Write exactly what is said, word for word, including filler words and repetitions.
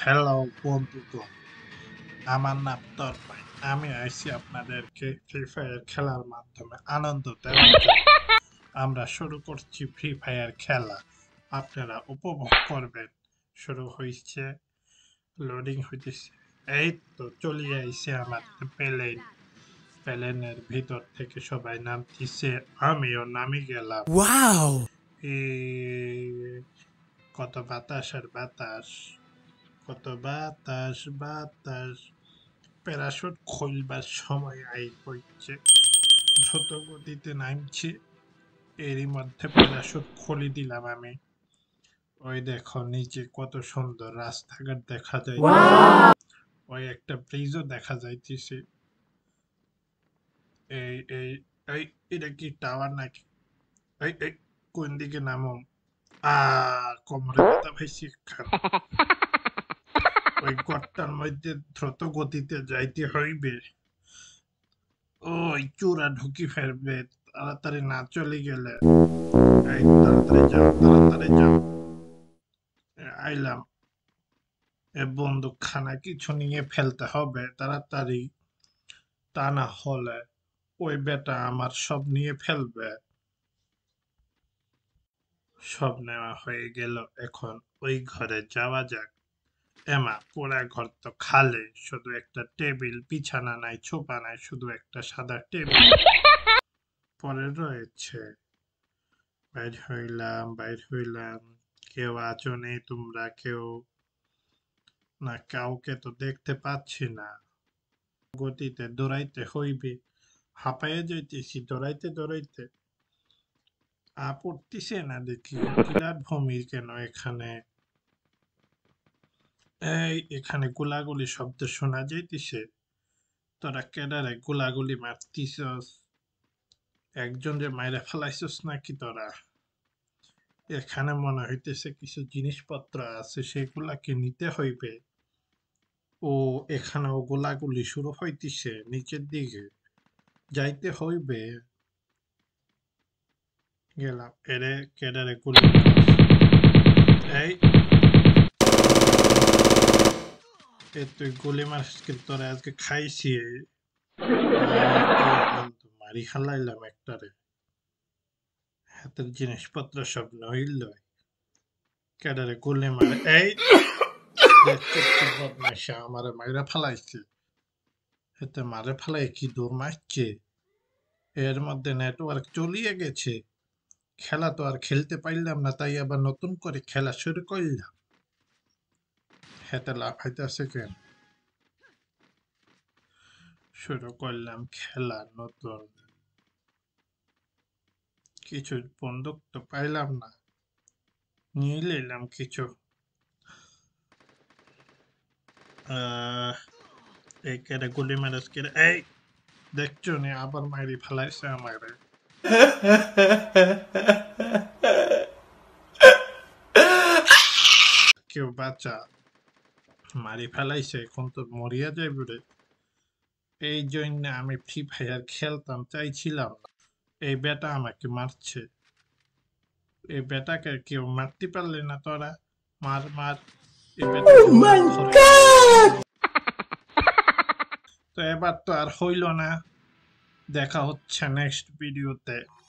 Hello বন্ধুগণ, আমার নাম তন্ময়। আমি আইছি আপনাদেরকে ফ্রি ফায়ার খেলার মাধ্যমে আনন্দ দেওয়ার জন্য। আমরা শুরু করছি ফ্রি ফায়ার খেলা, আপনারা উপভোগ করবেন। শুরু হয়েছে, লোডিং হইতেছে। এই তো চলে আইছে আমাদের প্লেন। প্লেনের ভিতর থেকে সবাই নামতিছে, আমিও নামি গেলাম। ওয়াও! এ কত বাতাস আর বাতাস, কত বাতাস বাতাস। প্যারাশুট খুলবার সময় আই হচ্ছে, দ্রুত গতিতে নামছি। এরই মধ্যে প্যারাশুট খুলে দিলাম আমি। ওই দেখো নিচে কত সুন্দর রাস্তাঘাট দেখা যায়, ওই একটা ব্রিজও দেখা যাইতেছে। এই এই এই এটা কি টাওয়ার নাকি? এই এই কোন দিকে নামো? আ কোমরে ব্যথা পাইছি খান। ওই গর্তার মধ্যে দ্রুত গতিতে যাইতে হইবে। ওই চূড়া ঢুকি ফেলবে, তাড়াতাড়ি না চলে গেলে। এই তাড়াতাড়ি যাও, তাড়াতাড়ি যাও। আইলাম। এ বন্দুক খানা কিছু নিয়ে ফেলতে হবে তাড়াতাড়ি, তা না হলে ওই বেটা আমার সব নিয়ে ফেলবে। সব নেওয়া হয়ে গেল, এখন ওই ঘরে যাওয়া যাক। এমা পুরা ঘর তো খালি, শুধু একটা টেবিল, বিছানা নাই, ছোপা নাই, শুধু একটা সাদা টেবিল পরে রয়েছে। বাইর হইলাম, বাইর হইলাম। কেউ আছো নেই তোমরা কেউ? না, কাউকে তো দেখতে পাচ্ছি না। গতিতে দৌড়াইতে হইবে, হাঁপাইয়া যাইতেছি দৌড়াইতে দৌড়াইতে। আ পড়তিছে না দেখি, বিরাট ভূমির কেন এখানে? এই এখানে গোলাগুলি শব্দ শোনা যাইতেছে। তোরা কেডারে গোলাগুলি মারতিছস? একজন যে মাইরা ফেলাইছস নাকি তোরা? এখানে মনে হইতেছে কিছু জিনিসপত্র আছে, সেগুলাকে নিতে হইবে। ও এখানেও গোলাগুলি শুরু হইতেছে, নিচের দিকে যাইতে হইবে। গেলাম। এরে কেডারে গুলি মারস? এই এ তুই গুলি মারস কে? তোরা আজকে খাইছি। মারি হালাইলাম একটারে, হাতের জিনিসপত্র সব নইল। কেডারে গুলি মারে? এই বদমাইশা আমারে মাইরা ফালাইছে। এতে মারে ফালাই কি দৌড় মারছে। এর মধ্যে নেটওয়ার্ক চলিয়ে গেছে, খেলা তো আর খেলতে পারলাম না, তাই আবার নতুন করে খেলা শুরু করলাম। হেতে লাফাইতেছে কেন? শুরু করলাম খেলা নতুন। কিছু বন্দুক তো পাইলাম না, নিয়ে নিলাম কিছু। আহ এই কেটে গুলি মারাস কেটে। এই দেখছো নি আবার মারি ফেলাইছে আমারে। কেউ বাঁচা, মারি ফেলাইছে, এখন তো মরিয়া যাইব রে। এই জন্য আমি ফ্রি ফায়ার খেলতাম চাইছিলাম না। এই বেটা আমাকে মারছে। এই বেটাকে কেউ মারতে পারলে না তোরা? মার মার এই বেটা। তো এবার তো আর হইল না। দেখা হচ্ছে নেক্সট ভিডিওতে।